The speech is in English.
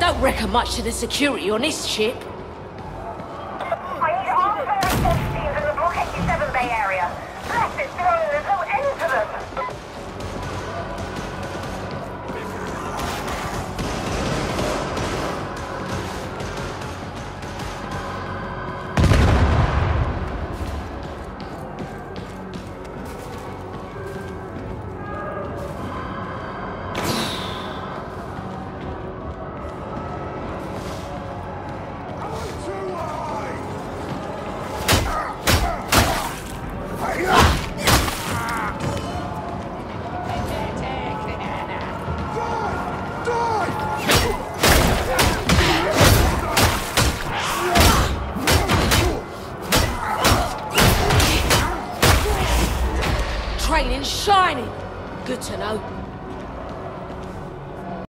Don't reckon much to the security on this ship. I need all fire response teams in the Block 87 Bay area. Blast it, Tyrone, there's no end to them. Training's shining. Good to know.